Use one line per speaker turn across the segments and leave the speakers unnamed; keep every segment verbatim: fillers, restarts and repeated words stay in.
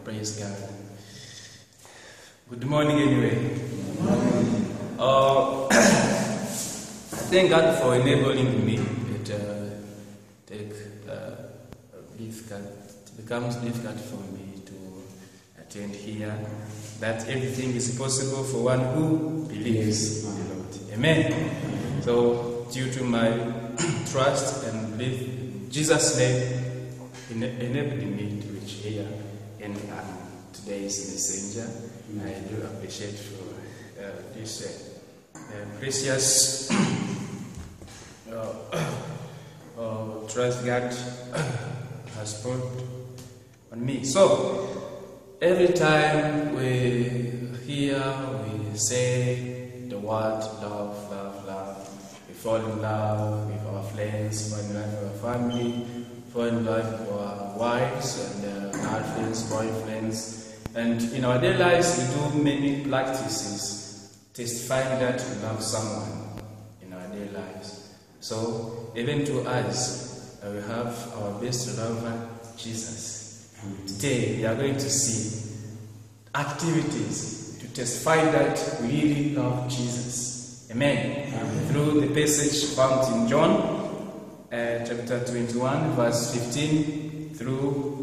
Praise God. Good morning anyway. Good morning. Uh, thank God for enabling me. It, uh, take, uh, difficult, it becomes difficult for me to attend here. That everything is possible for one who believes in the Lord. Amen. So, due to my trust and belief in Jesus' name, in enabling me to reach here, and um, today's messenger, I do appreciate for uh, this uh, uh, precious uh, uh, trust God has put on me. So, every time we hear, we say the word love, love, love, we fall in love with our friends, fall in love with our family, fall in love with our wives and uh, girlfriends, boyfriends. And in our daily lives, we do many practices testifying that we love someone in our daily lives. So, even to us, uh, we have our best lover, Jesus. Today, we are going to see activities to testify that we really love Jesus. Amen. Amen. Through the passage found in John, uh, chapter twenty-one, verse fifteen through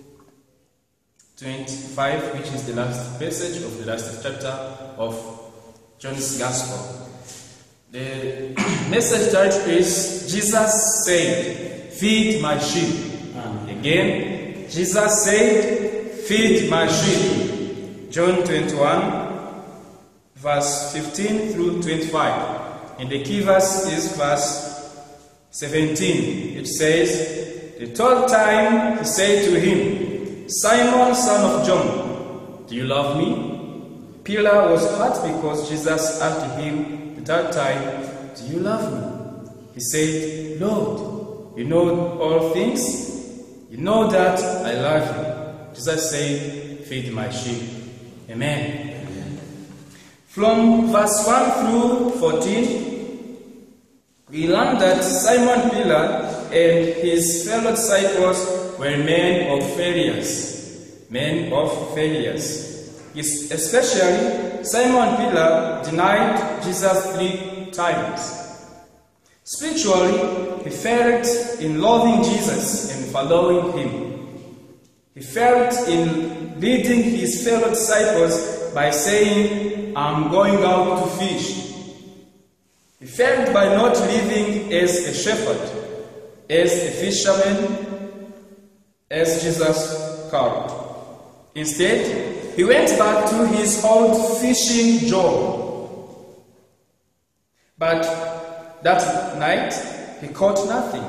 twenty-five, which is the last passage of the last chapter of John's Gospel. The message title is, Jesus said, feed my sheep. Amen. Again, Jesus said, feed my sheep. John twenty-one, verse fifteen through twenty-five. And the key verse is verse seventeen. It says, the third time he said to him, Simon, son of John, do you love me? Peter was hurt because Jesus asked him the third time, do you love me? He said, Lord, you know all things. You know that I love you. Jesus said, feed my sheep. Amen. Amen. From verse one through fourteen, we learn that Simon Peter and his fellow disciples were men of failures. Men of failures. Especially, Simon Peter denied Jesus three times. Spiritually, he failed in loving Jesus and following him. He failed in leading his fellow disciples by saying, I'm going out to fish. He failed by not living as a shepherd, as a fisherman, as Jesus called. Instead, he went back to his old fishing job. But that night, he caught nothing.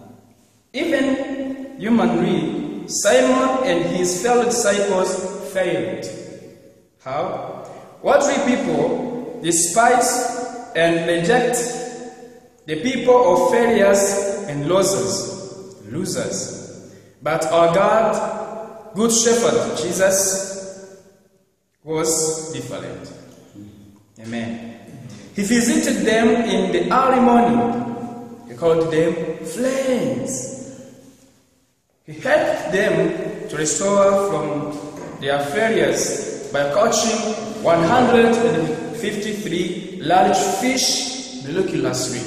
Even humanly, Simon and his fellow disciples failed. How? What three people despise and reject the people of failures and losers, losers. But our God, Good Shepherd, Jesus, was different. Amen. He visited them in the early morning. He called them friends. He helped them to restore from their failures by catching one hundred fifty-three large fish miraculously.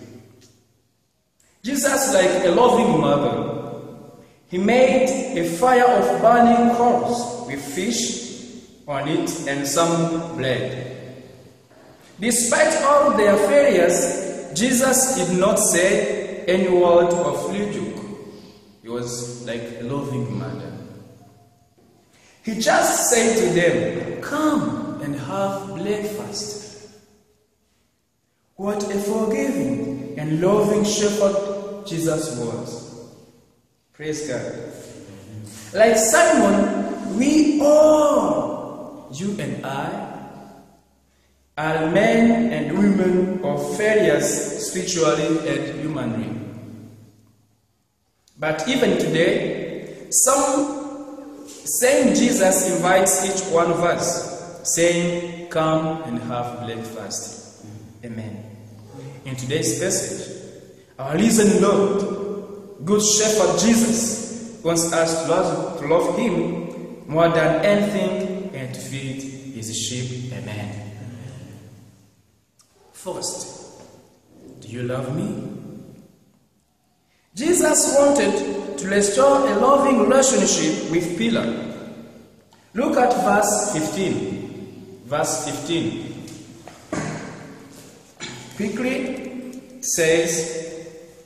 Jesus, like a loving mother, he made a fire of burning coals with fish on it and some bread. Despite all their failures, Jesus did not say any word of rebuke. He was like a loving mother. He just said to them, come and have breakfast. What a forgiving and loving shepherd Jesus was. Praise God. Like Simon, we all, you and I, are men and women of failures spiritually and humanly. But even today, some same Jesus invites each one of us, saying, come and have breakfast. Amen. In today's passage, our risen Lord, Good Shepherd Jesus, wants us to love, to love Him more than anything and to feed his sheep. Amen. First, do you love me? Jesus wanted to restore a loving relationship with Pilate. Look at verse fifteen. Verse fifteen. Quickly it says,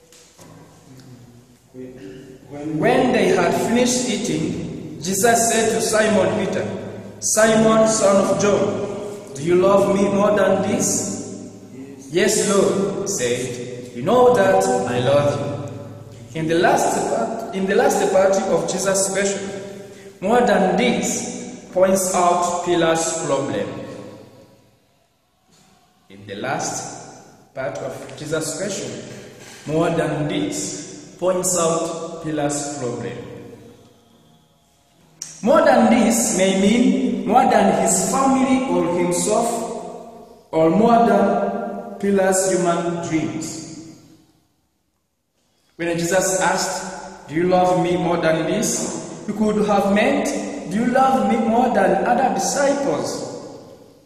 when they had finished eating, Jesus said to Simon Peter, Simon, son of John, do you love me more than this? Yes, Lord, he said, you know that I love you. In the last part, in the last part of Jesus' passion, more than this points out Pilate's problem. In the last part of Jesus' passion, more than this points out Pilate's problem. More than this may mean more than his family or himself, or more than Pilate's human dreams. When Jesus asked, do you love me more than this? He could have meant, do you love me more than other disciples?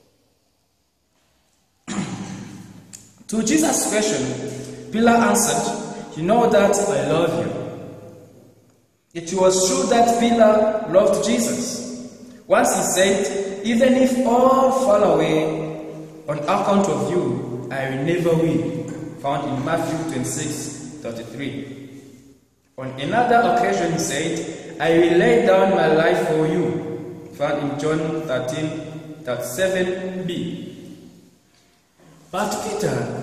To Jesus' question, Pilate answered, you know that I love you. It was true that Pilate loved Jesus. Once he said, even if all fall away on account of you, I will never will, found in Matthew twenty-six, thirty-three. On another occasion he said, I will lay down my life for you, found in John thirteen, thirty-seven b. But Peter,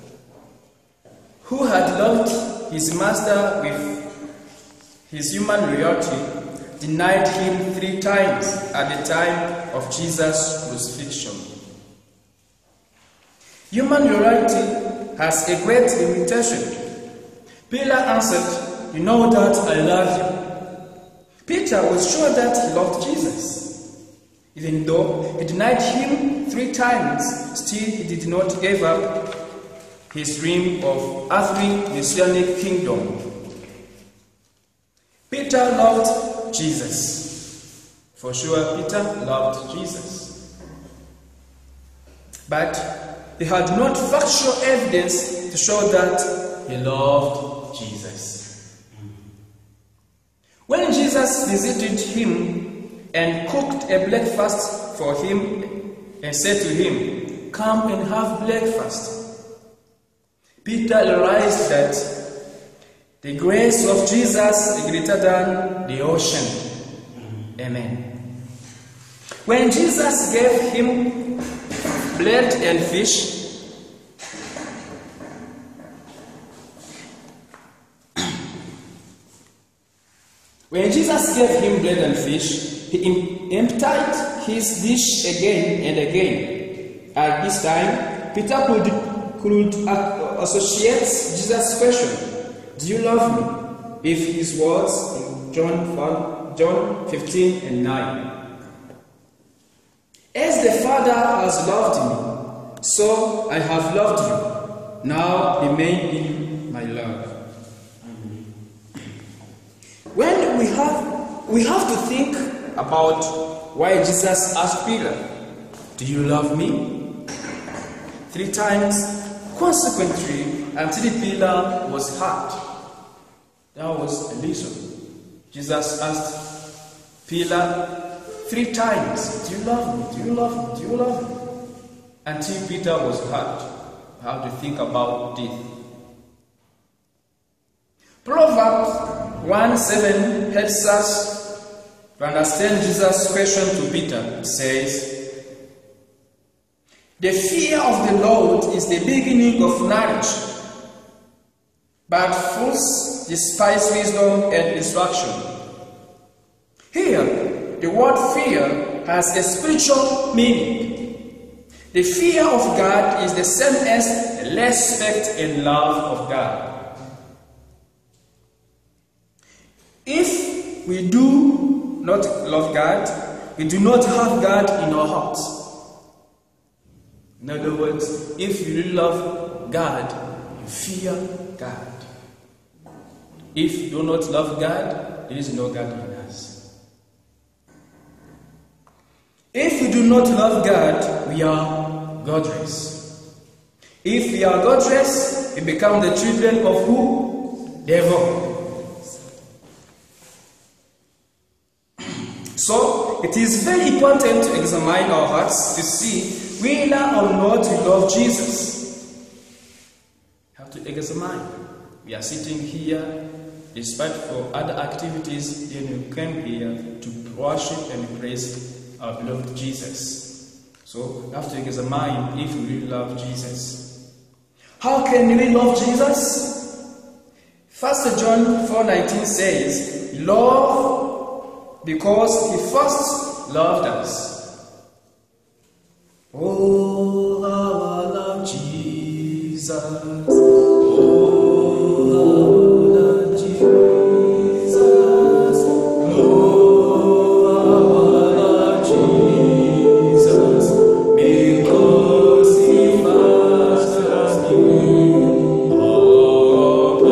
who had loved his master with his human loyalty, denied him three times at the time of Jesus' crucifixion. Human loyalty has a great limitation. Pilate answered, you know that I love you. Peter was sure that he loved Jesus. Even though he denied him three times, still he did not give up his dream of earthly messianic kingdom. Peter loved Jesus. For sure, Peter loved Jesus. But he had not factual evidence to show that he loved Jesus. When Jesus visited him and cooked a breakfast for him and said to him, come and have breakfast, Peter realized that the grace of Jesus is greater than the ocean. Amen. When Jesus gave him bread and fish, when Jesus gave him bread and fish, he emptied his dish again and again. At this time, Peter could, could associate Jesus' question, do you love me? With his words in John, John fifteen and nine. As the Father has loved me, so I have loved you. Now remain in my love. When we have we have to think about why Jesus asked Peter, do you love me? Three times, consequently, until Peter was hurt. That was a reason. Jesus asked Peter three times, do you love me? Do you love me? Do you love me? Until Peter was hurt. How to think about this. Proverbs one seven helps us to understand Jesus' question to Peter. It says, the fear of the Lord is the beginning of knowledge, but fools despise wisdom and instruction. Here, the word fear has a spiritual meaning. The fear of God is the same as the respect and love of God. If we do not love God, we do not have God in our hearts. In other words, if you really love God, you fear God. If you do not love God, there is no God in us. If we do not love God, we are godless. If we are godless, we become the children of who? Devil. So, it is very important to examine our hearts to see whether or not we love Jesus. We have to examine. We are sitting here, despite for other activities, then we came here to worship and praise our beloved Jesus. So, we have to examine if we really love Jesus. How can we love Jesus? First John four nineteen says, love because he first loved us. Oh, how I love Jesus. Oh, how I love Jesus. Oh, how I love Jesus. Because he first loved me. Oh,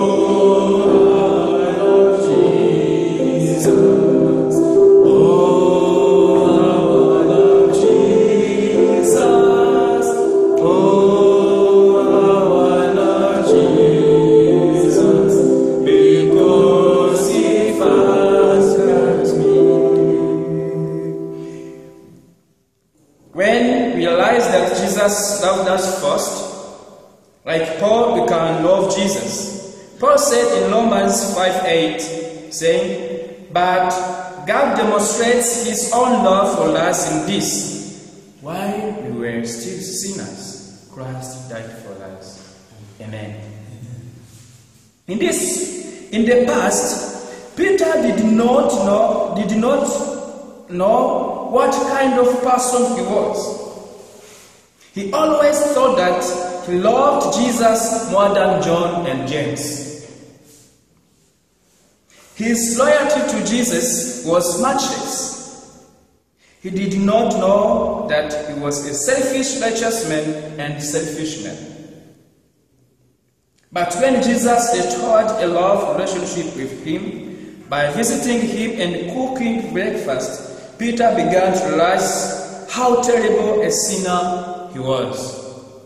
oh, I love Jesus. Jesus loved us first. Like Paul, we can love Jesus. Paul said in Romans five eight, saying, but God demonstrates his own love for us in this: while we were still sinners, Christ died for us. Amen. In this, in the past, Peter did not know, did not know what kind of person he was. He always thought that he loved Jesus more than John and James. His loyalty to Jesus was matchless. He did not know that he was a selfish righteous man and selfish man. But when Jesus restored a love relationship with him by visiting him and cooking breakfast, Peter began to realize how terrible a sinner he was.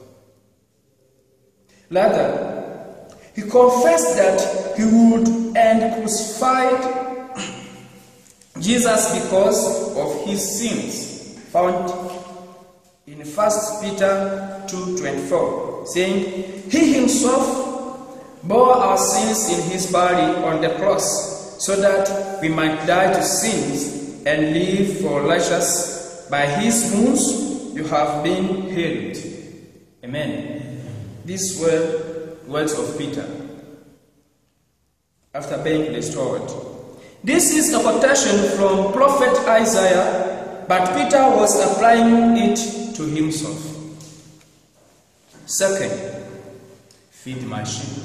Rather, he confessed that he would end crucified Jesus because of his sins, found in First Peter two twenty-four, saying, he himself bore our sins in his body on the cross, so that we might die to sins and live for righteousness. By his wounds you have been healed. Amen. These were words of Peter after being restored. This is a quotation from Prophet Isaiah, but Peter was applying it to himself. Second, feed my sheep.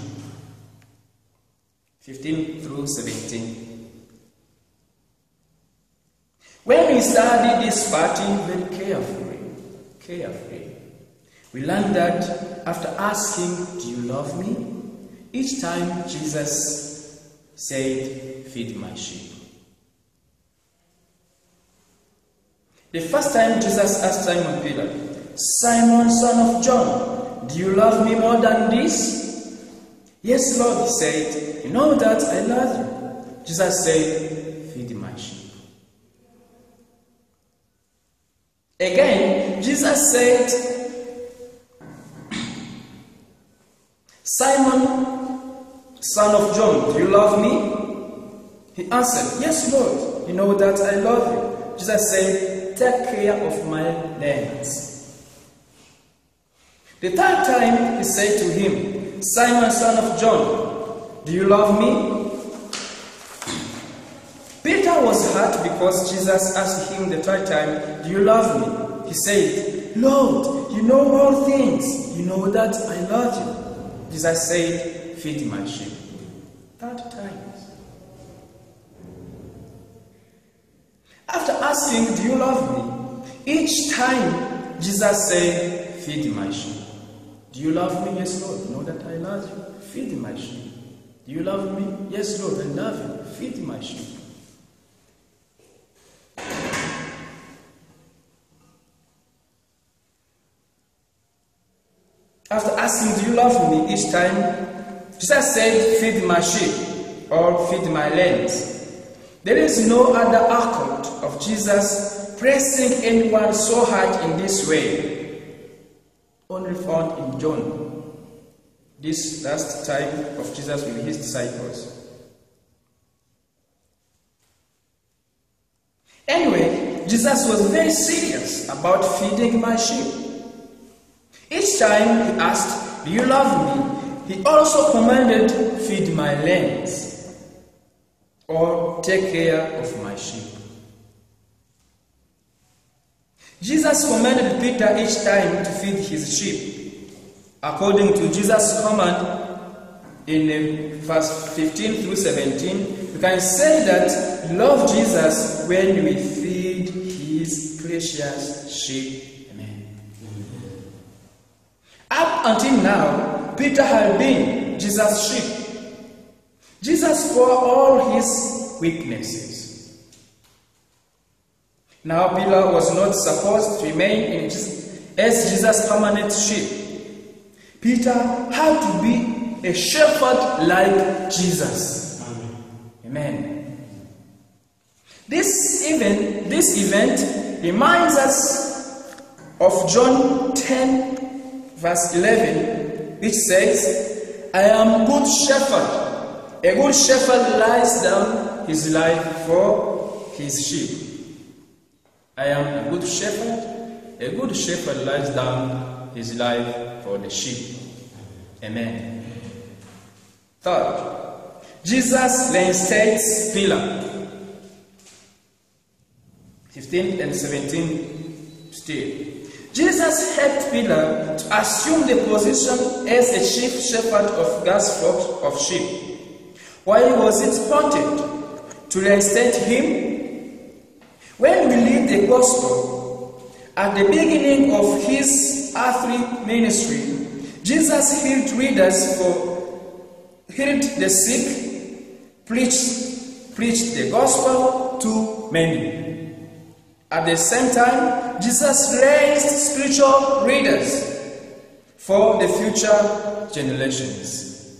fifteen through seventeen. When we study this party very carefully, carefully, we learn that after asking, do you love me? Each time Jesus said, feed my sheep. The first time Jesus asked Simon Peter, Simon, son of John, do you love me more than this? Yes, Lord, he said, you know that I love you. Jesus said, feed my sheep. Again, Jesus said, Simon, son of John, do you love me? He answered, yes, Lord, you know that I love you. Jesus said, take care of my lambs. The third time he said to him, Simon, son of John, do you love me? Peter was hurt because Jesus asked him the third time, do you love me? He said, Lord, you know all things. You know that I love you. Jesus said, feed my sheep. Third time. After asking, do you love me? Each time Jesus said, feed my sheep. Do you love me? Yes, Lord. You know that I love you. Feed my sheep. Do you love me? Yes, Lord, I love you. Feed my sheep. After asking, "Do you love me?" each time, Jesus said, "Feed my sheep," or "Feed my lambs." There is no other account of Jesus pressing anyone so hard in this way, only found in John, this last time of Jesus with his disciples. Anyway, Jesus was very serious about feeding my sheep. Each time he asked, "Do you love me?" he also commanded, "Feed my lambs," or "Take care of my sheep." Jesus commanded Peter each time to feed his sheep. According to Jesus' command in verse fifteen through seventeen, we can say that we love Jesus when we feed his precious sheep. Amen. Up until now, Peter had been Jesus' sheep. Jesus bore all his weaknesses. Now Peter was not supposed to remain in Jesus, as Jesus' permanent sheep. Peter had to be a shepherd like Jesus. Amen. Amen. This event, this event reminds us of John ten, verse eleven, which says, "I am good shepherd. A good shepherd lies down his life for his sheep." I am a good shepherd. A good shepherd lies down his life for the sheep. Amen. Third, Jesus reinstates Pilate. fifteen and seventeen still. Jesus helped Pilate to assume the position as a chief shepherd of God's flock of sheep. Why was it important to reinstate him? When we read the gospel, at the beginning of his earthly ministry, Jesus healed readers for healed the sick, preached, preached the gospel to many. At the same time, Jesus raised spiritual readers for the future generations.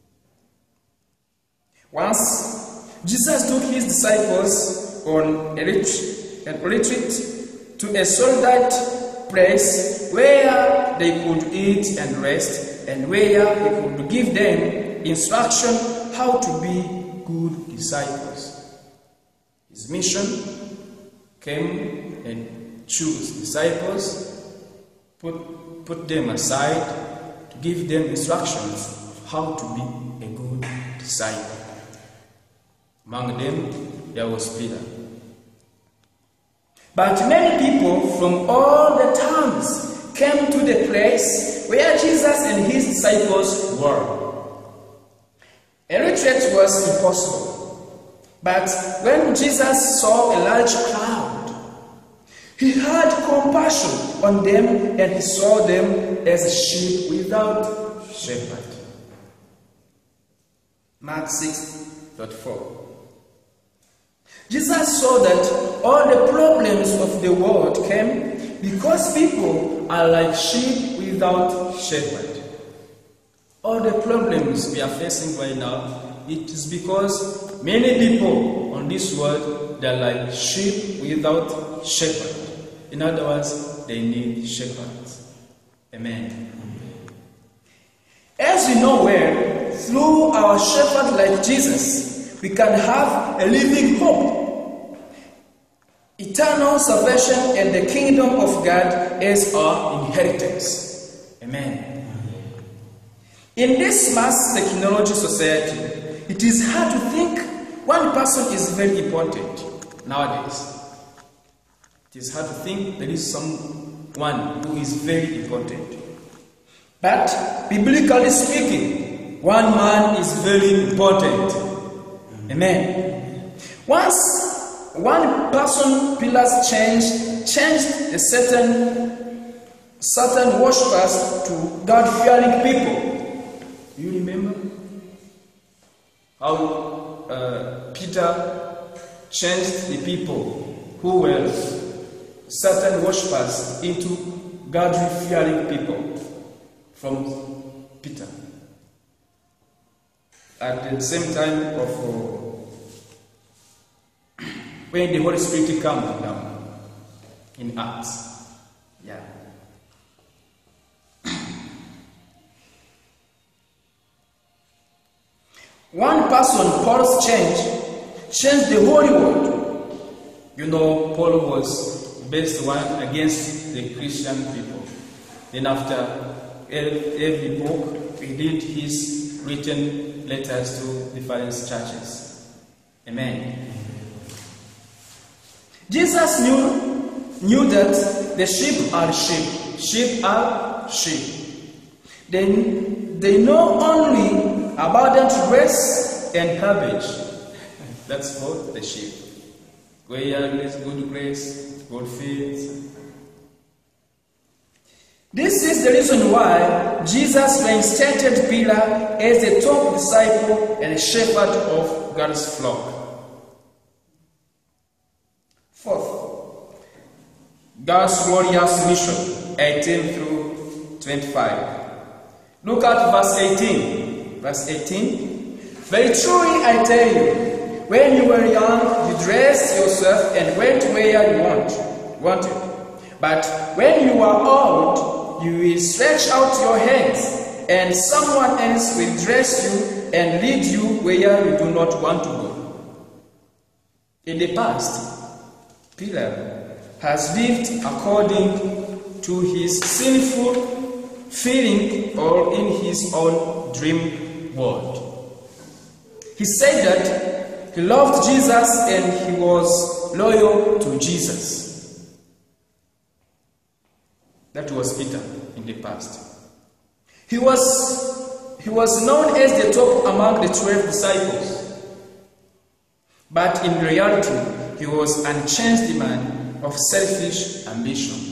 Once, Jesus took his disciples on a retreat to a solid place where they could eat and rest, and where he could give them instruction how to be good disciples. His mission came and choose disciples, put, put them aside to give them instructions of how to be a good disciple. Among them, there was Peter. But many people from all the towns came to the place where Jesus and his disciples were. A retreat was impossible, but when Jesus saw a large crowd, he had compassion on them, and he saw them as sheep without shepherd. Mark six, thirty-four. Jesus saw that all the problems of the world came because people are like sheep without shepherd. All the problems we are facing right now, it is because many people on this world, they are like sheep without shepherd. In other words, they need shepherds. Amen. As we know well, through our shepherd like Jesus, we can have a living hope, eternal salvation, and the kingdom of God as our inheritance. Amen. In this mass technology society, it is hard to think one person is very important nowadays. It is hard to think there is someone who is very important. But biblically speaking, one man is very important. Amen. Once one person pillars changed, changed a certain certain worshippers to God-fearing people. You remember how uh, Peter changed the people who were certain worshippers into God-fearing people. from Peter. At the same time of uh, when the Holy Spirit came down in Acts. Yeah. One person, Paul's change, changed the whole world. You know, Paul was the best one against the Christian people. Then after every book, he did his written letters to different churches. Amen. Jesus knew, knew that the sheep are sheep. Sheep are sheep. Then they know only abundant grace and herbage. That's for the sheep. Where there is good grace, good fields. This is the reason why Jesus reinstated Peter as the top disciple and shepherd of God's flock. Fourth, God's glorious mission, eighteen through twenty-five. Look at verse eighteen. Verse eighteen. Very truly I tell you, when you were young, you dressed yourself and went where you want, wanted. But when you are old, you will stretch out your hands, and someone else will dress you and lead you where you do not want to go. In the past, Peter has lived according to his sinful feeling or in his own dream world. He said that he loved Jesus and he was loyal to Jesus. That was Peter in the past. He was, he was known as the top among the twelve disciples. But in reality, he was an unchanged man of selfish ambition.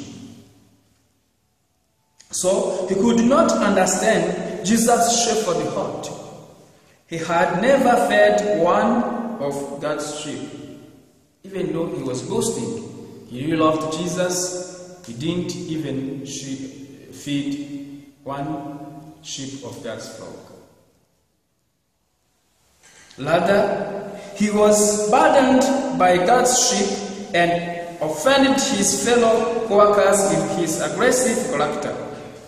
So he could not understand Jesus' shepherd heart. He had never fed one of God's sheep. Even though he was boasting, he really loved Jesus, he didn't even sheep, feed one sheep of God's flock. Rather, he was burdened by God's sheep and offended his fellow workers with his aggressive character.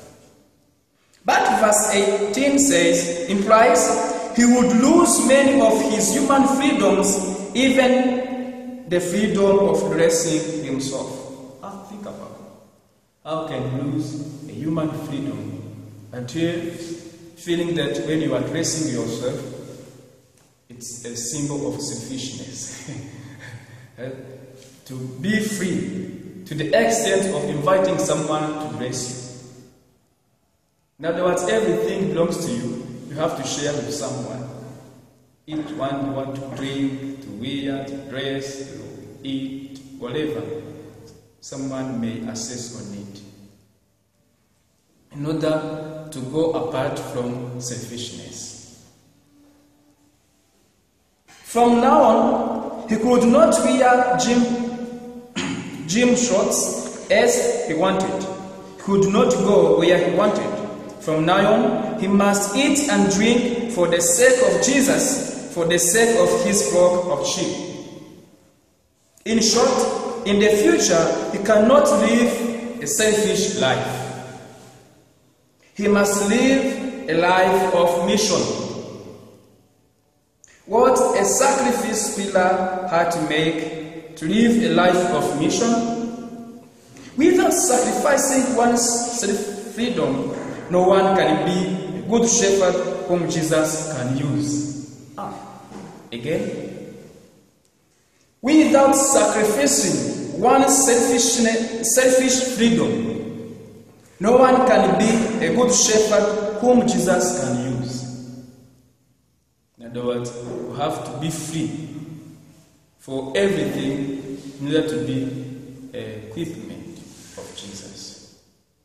But verse eighteen says, implies he would lose many of his human freedoms, even the freedom of dressing himself. Now think about it. How can you lose a human freedom until feeling that when you are dressing yourself, it's a symbol of selfishness. To be free to the extent of inviting someone to dress you. In other words, everything belongs to you. You have to share with someone. Each one you want to drink, to wear, to dress, to eat, whatever. Someone may assess on it. In order to go apart from selfishness. From now on, he could not wear gym, gym shorts as he wanted. He could not go where he wanted. From now on, he must eat and drink for the sake of Jesus, for the sake of his flock of sheep. In short, in the future, he cannot live a selfish life. He must live a life of mission. What a sacrifice Peter had to make to live a life of mission. Without sacrificing one's self-freedom, no one can be a good shepherd whom Jesus can use. Ah, again. Without sacrificing one's selfish, selfish freedom, no one can be a good shepherd whom Jesus can use. In other words, we have to be free for everything in order to be an equipment of Jesus.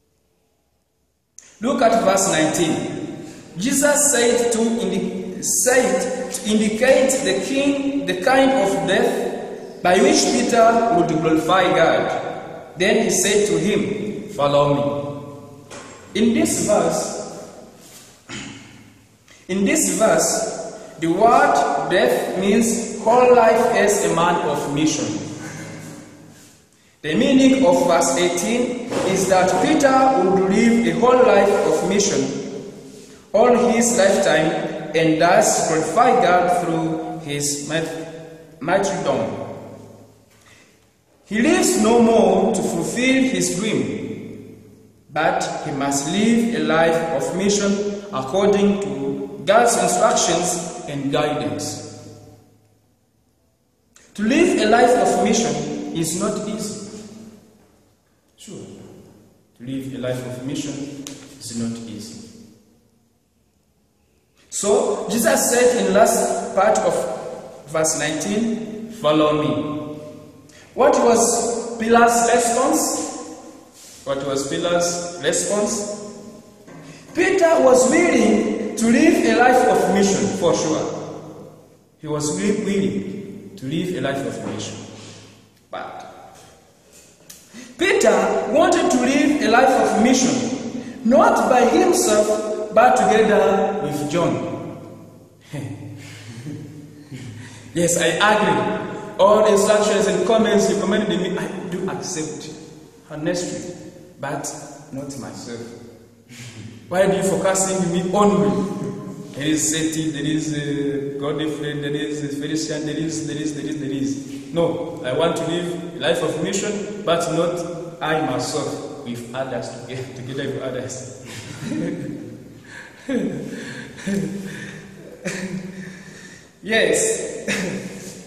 Look at verse nineteen. Jesus said to, indi said to indicate the king, the kind of death by which Peter would glorify God. Then he said to him, follow me. In this verse,
In this verse, the word death means whole life as a man of mission. The meaning of verse eighteen is that Peter would live a whole life of mission all his lifetime and thus glorify God through his martyrdom. He lives no more to fulfill his dream, but he must live a life of mission according to God's instructions and guidance. To live a life of mission is not easy. Sure, to live a life of mission is not easy. So, Jesus said in the last part of verse nineteen, follow me. What was Peter's response? What was Peter's response? Peter was willing to live a life of mission, for sure. He was really willing to live a life of mission. But Peter wanted to live a life of mission, not by himself, but together with John. Yes, I agree. All the instructions and comments you commended me, I do accept, honestly, but not myself. Why do you focusing me only? There is Seti, there is uh, Godfrey, there is uh, Felician, there is, there is, there is, there is. No, I want to live a life of mission, but not I myself, with others, together, together with others. Yes.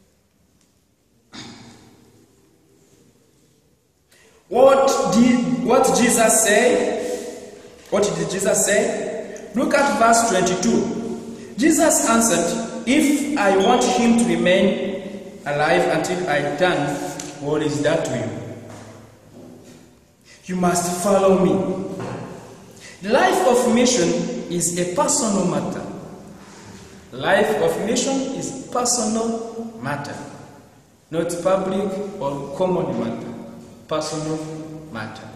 What did what Jesus say? What did Jesus say? Look at verse twenty-two. Jesus answered, if I want him to remain alive until I return, what is that to you? You must follow me. The life of mission is a personal matter. Life of mission is personal matter, not public or common matter. Personal matter.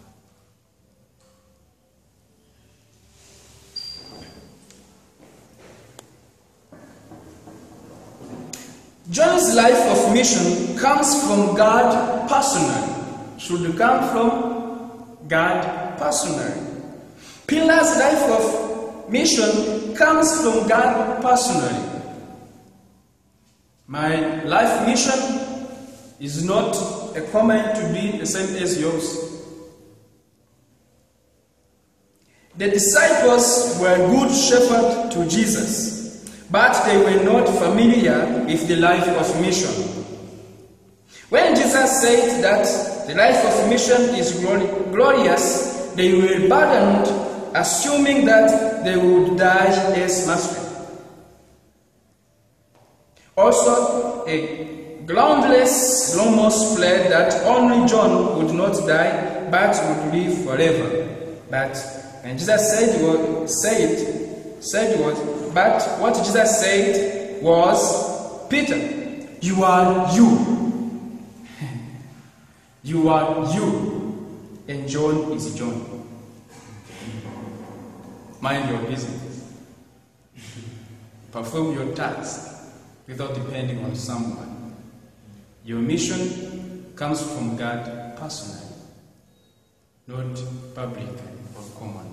John's life of mission comes from God personally. Should come from God personally. Peter's life of mission comes from God personally. My life mission is not a comment to be the same as yours. The disciples were good shepherds to Jesus, but they were not familiar with the life of mission. When Jesus said that the life of mission is glorious, they were burdened, assuming that they would die as martyrs. Also, a groundless rumors spread that only John would not die, but would live forever. But when Jesus said what said, said what, but what Jesus said was, Peter, you are you. You are you, and John is John. Mind your business. Perform your task without depending on someone. Your mission comes from God personally, not public or common.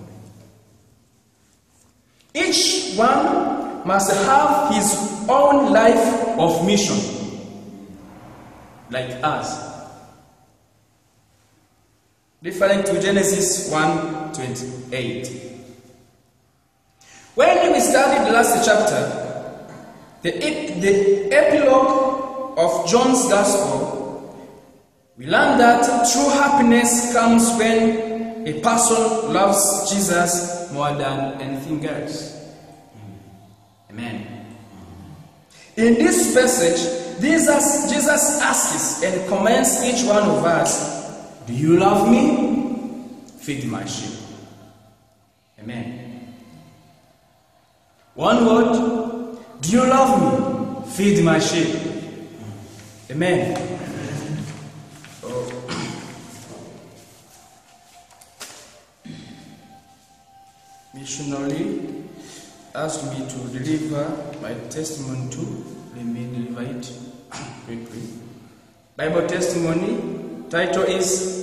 Each one must have his own life of mission, like us. Referring to Genesis one twenty-eight. When we studied the last chapter, the, the epilogue of John's Gospel, we learned that true happiness comes when a person loves Jesus more than anything else. Amen. In this passage, Jesus, Jesus asks and commands each one of us, do you love me? Feed my sheep. Amen. One word, do you love me? Feed my sheep. Amen. Oh. Missionary, asked me to deliver my testimony too. Let me deliver it quickly. Bible testimony title is